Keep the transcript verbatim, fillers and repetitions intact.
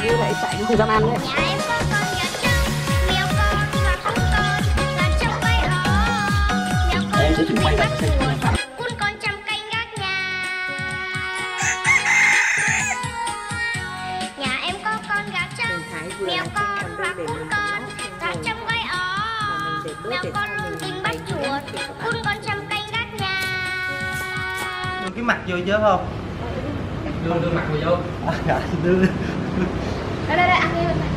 như vậy chạy không dám ăn đấy. Nhà em có con gà trống, mèo con và cún con, gà trống quay ở, mèo con thích đi bắt chuột, cún con chăm canh gác nhà. Nhà em có con gà trống, mèo con và cún con, gà trống quay ở, mèo con luôn thích bắt chuột, cún con chăm canh gác nhà. Đưa cái mặt vô chứ không? Đưa đưa mặt vào vô. Đưa. Đây đây đây ăn đi.